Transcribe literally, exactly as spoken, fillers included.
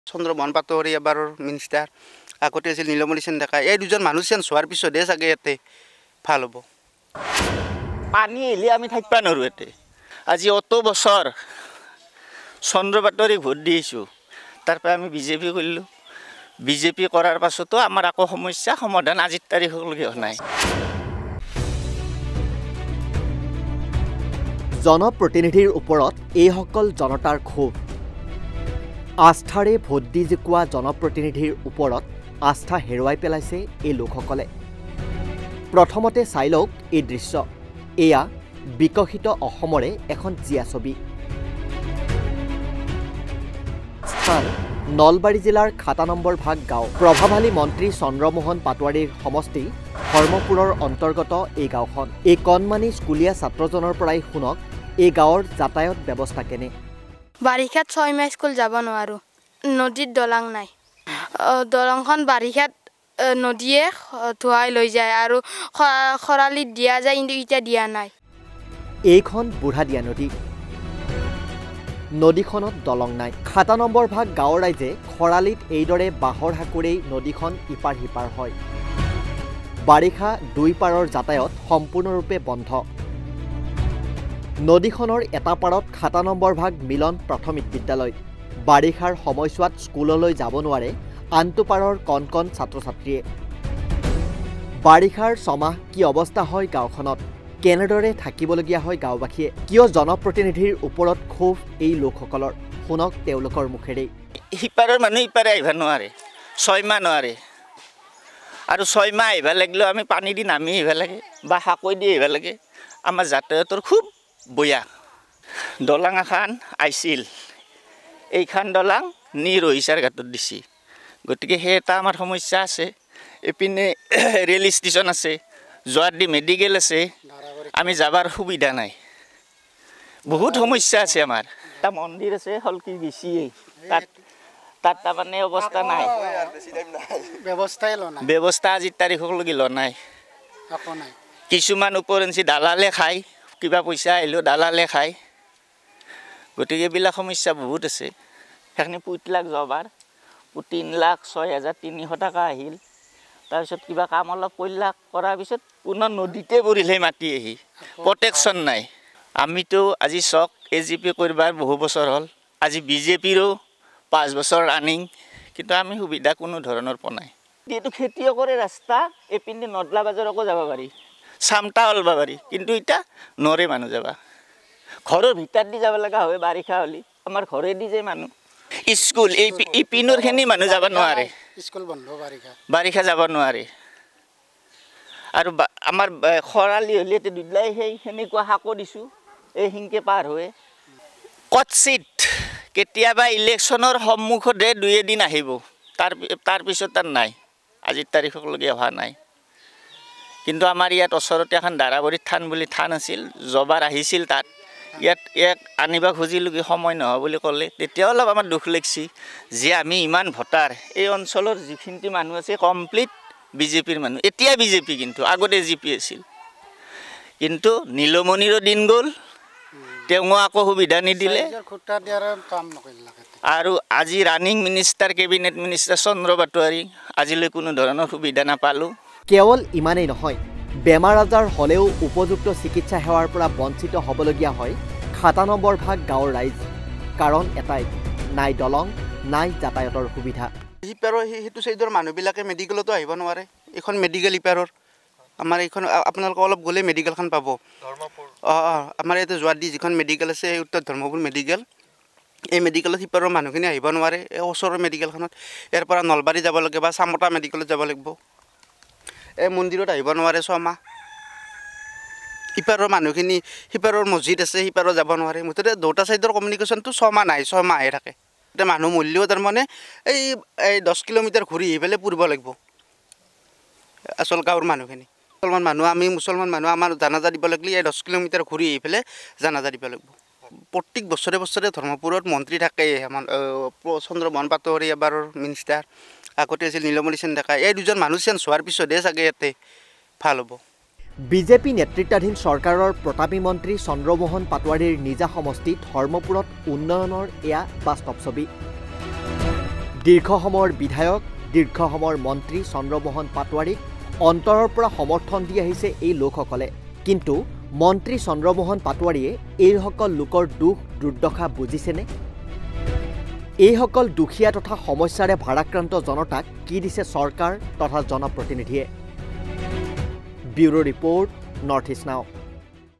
চন্দ্ৰমোহন পাটোৱাৰী এবাৰৰ মিনিষ্টাৰ, আগতে আছিল নীলমণি সেন ডেকা। এই দুজন মানুহ চেঞ্জ হোৱাৰ পিছতহে চাগে ইয়াতে ভাল হ'ব। পানী এলি আমি থাকিব নোৱাৰোঁ ইয়াতে। আজি অত বছৰ চন্দ্ৰ পাটোৱাৰীক ভোট দিছোঁ, তাৰপৰা আমি বিজেপি কৰিলোঁ। বিজেপি কৰাৰ পাছতো আমাৰ আকৌ সমস্যা সমাধান আজিৰ তাৰিখলৈকে হোৱা নাই। জনপ্ৰতিনিধিৰ ওপৰত এইসকল জনতাৰ ক্ষোভ। আস্থাৰে ভোট দি জিকোৱা জনপ্ৰতিনিধিৰ ওপৰত আস্থা হেৰুৱাই পেলাইছে এই লোকসকলে। প্ৰথমতে চাই লওক এই দৃশ্য। এয়া বিকশিত অসমৰে এখন জীয়া ছবি। স্থান নলবাৰী জিলাৰ খাতা নম্বৰ ভাগ গাঁও। প্ৰভাৱশালী মন্ত্ৰী চন্দ্ৰমোহন পাটোৱাৰীৰ সমষ্টি ধৰ্মপুৰৰ অন্তৰ্গত এই গাঁওখন। এই কণমানি স্কুলীয়া ছাত্ৰজনৰ পৰাই শুনক এই গাঁৱৰ যাতায়াত ব্যৱস্থা কেনে। বাৰিষাত ছয় মাহ স্কুল যাব নোৱাৰোঁ, নদীত দলং নাই। দলংখন বাৰিষাত নদীয়ে ধুৱাই লৈ যায় আৰু খৰালিত দিয়া যায়, কিন্তু এতিয়া দিয়া নাই। এইখন বুঢ়া দিয়া নদী। নদীখনত দলং নাই। খাতা নম্বৰ ভাগ গাঁৱৰ ৰাইজে খৰালিত এইদৰে বাঁহৰ সাঁকোৰেই নদীখন ইপাৰ সিপাৰ হয়। বাৰিষা দুই পাৰৰ যাতায়াত সম্পূৰ্ণৰূপে বন্ধ। নদীখনৰ এটা পাৰত খাতা নম্বৰ ভাগ মিলন প্ৰাথমিক বিদ্যালয়। বাৰিষাৰ সময়ছোৱাত স্কুললৈ যাব নোৱাৰে আনটো পাৰৰ কনকন ছাত্ৰ ছাত্ৰীয়ে। বাৰিষাৰ ছমাহ কি অৱস্থা হয় গাঁওখনত, কেনেদৰে থাকিবলগীয়া হয় গাঁওবাসীয়ে, কিয় জনপ্ৰতিনিধিৰ ওপৰত ক্ষোভ এই লোকসকলৰ, শুনক তেওঁলোকৰ মুখেৰেই। সিপাৰৰ মানুহ ইপাৰে আহিব নোৱাৰে, ছয় মাহ নোৱাৰে। আৰু ছয় মাহ আহিব লাগিলেও আমি পানী দি নামি আহিব লাগে বা সাকৈ দি আহিব লাগে। আমাৰ যাতায়াতৰ খুব বয়া। দলং এখন আহিছিল, এইখন দলং নি ৰহিচাৰ ঘাটত দিছে, গতিকে সেই এটা আমাৰ সমস্যা আছে। এইপিনে ৰেল ষ্টেচন আছে, যোৱাৰ দি মেডিকেল আছে, আমি যাবাৰ সুবিধা নাই। বহুত সমস্যা আছে আমাৰ। এটা মন্দিৰ আছে হলকি বেছিয়ে, তাত তাত তাৰমানে অৱস্থা নাই, ব্যৱস্থা আজিৰ তাৰিখলৈকে লোৱা নাই। কিছুমান ওপৰঞ্চি দালালে খায়, কিবা পইচা আহিলেও দালালে খায়। গতিকে এইবিলাক সমস্যা বহুত আছে। সেইখিনি পুত লাখ যোৱাবাৰ তিন লাখ ছয় হাজাৰ তিনিশ টকা আহিল। তাৰপিছত কিবা কাম অলপ কৰিলাক, কৰাৰ পিছত পুনৰ নদীতে পৰিলে মাটি আহি, প্ৰটেকশ্যন নাই। আমিতো আজি চক এ জি পি কৰিবাৰ বহু বছৰ হ'ল, আজি বিজেপিৰো পাঁচ বছৰ ৰানিং, কিন্তু আমি সুবিধা কোনো ধৰণৰ পোৱা নাই। এইটো খেতিয়কৰে ৰাস্তা, এইপিনে নদলা বাজাৰকো যাব পাৰি, চামটা ওলাব পাৰি, কিন্তু এতিয়া নৰে মানুহ যাবা। ঘৰৰ ভিতৰত দি যাব লগা হয় বাৰিষা হ'লে। আমাৰ ঘৰেদি যে মানুহ স্কুল এই ইপিনৰখিনি মানুহ যাব নোৱাৰে, স্কুল বন্ধ, বাৰিষা বাৰিষা যাব নোৱাৰে। আৰু আমাৰ খৰালি হ'লে দুলাই সেই সেনেকুৱা শাকো দিছোঁ, এই সিংকে পাৰ হৈ কচিত কেতিয়াবা ইলেকশ্যনৰ সন্মুখতে দুই এদিন আহিব, তাৰ তাৰপিছত তাৰ নাই, আজিৰ তাৰিখলৈকে অহা নাই। কিন্তু আমাৰ ইয়াত ওচৰতে এখন দাৰাবৰীত থান বুলি থান আছিল, জবাৰ আহিছিল তাত, ইয়াত ইয়াক আনিব খুজিলোঁ, কি সময় নহয় বুলি ক'লে। তেতিয়া অলপ আমাৰ দুখ লাগিছে যে আমি ইমান ভোটাৰ, এই অঞ্চলৰ যিখিনি মানুহ আছে কমপ্লিট বিজেপিৰ মানুহ। এতিয়া বিজেপি, কিন্তু আগতে জি পি আছিল। কিন্তু নীলমণিৰো দিন গ'ল, তেওঁ আকৌ সুবিধা নিদিলে। আৰু আজি running minister, cabinet minister Chandra Patowary, আজিলৈ কোনো ধৰণৰ সুবিধা নাপালোঁ। কেৱল ইমানেই নহয়, বেমাৰ আজাৰ হ'লেও উপযুক্ত চিকিৎসা সেৱাৰ পৰা বঞ্চিত হ'বলগীয়া হয় খাতা নম্বৰ ভাগ গাঁৱৰ ৰাইজ। কাৰণ এটাই, নাই দলং, নাই যাতায়াতৰ সুবিধা। সিপাৰৰ সেইটো চাইডৰ মানুহবিলাকে মেডিকেলতো আহিব নোৱাৰে। এইখন মেডিকেল ইপাৰৰ, আমাৰ এইখন আপোনালোকে অলপ গ'লে মেডিকেলখন পাব। অঁ অঁ আমাৰ ইয়াতে যোৱাৰ দি যিখন মেডিকেল আছে, এই উত্তৰ ধৰ্মপুৰ মেডিকেল, এই মেডিকেলত সিপাৰৰ মানুহখিনি আহিব নোৱাৰে। এই ওচৰৰ মেডিকেলখনত ইয়াৰ পৰা নলবাৰী যাব লাগে বা চামতা মেডিকেলত যাব লাগিব। এই মন্দিৰত আহিব নোৱাৰে ছমাহ। সিপাৰৰ মানুহখিনি, সিপাৰৰ মছজিদ আছে, সিপাৰৰ যাব নোৱাৰে। মুঠতে দুটা ছাইডৰ কমিউনিকেশ্যনটো ছমাহ নাই, ছমাহে থাকে। এতিয়া মানুহ মৰিলেও তাৰমানে এই এই দহ কিলোমিটাৰ ঘূৰি আহি পেলাই পূৰিব লাগিব আচল গাঁৱৰ মানুহখিনি। মুছলমান মানুহ, আমি মুছলমান মানুহ, আমাৰ জানাজা দিব লাগিলে এই দহ কিলোমিটাৰ ঘূৰি আহি পেলাই জানাজা দিব লাগিব। প্ৰত্যেক বছৰে বছৰে ধৰ্মপুৰত মন্ত্ৰী থাকেই। আমাৰ চন্দ্ৰমোহন পাটোৱাৰী এবাৰৰ মিনিষ্টাৰ, আগতে আছিল নীলমণি সেন ডেকা। এই দুজন মানুহ চেঞ্জ হোৱাৰ পিছতহে চাগে ইয়াতে ভাল হ'ব। বিজেপি নেতৃত্বাধীন চৰকাৰৰ প্ৰতাপী মন্ত্ৰী চন্দ্ৰমোহন পাটোৱাৰীৰ নিজা সমষ্টি ধৰ্মপুৰত উন্নয়নৰ এয়া বাস্তৱ ছবি। দীৰ্ঘ সময়ৰ বিধায়ক দীৰ্ঘ সময়ৰ মন্ত্ৰী চন্দ্ৰমোহন পাটোৱাৰীক অন্তৰৰ পৰা সমৰ্থন দি আহিছে এই লোকসকলে কিন্তু মন্ত্ৰী চন্দ্ৰমোহন পাটোৱাৰীয়ে এইসকল লোকৰ দুখ দুৰ্দশা বুজিছেনে এইসকল দুখীয়া তথা সমস্যাৰে ভাৰাক্ৰান্ত জনতাক কি দিছে চৰকাৰ তথা জনপ্ৰতিনিধিয়ে ব্যুৰো ৰিপৰ্ট নৰ্থ ইষ্ট নাও।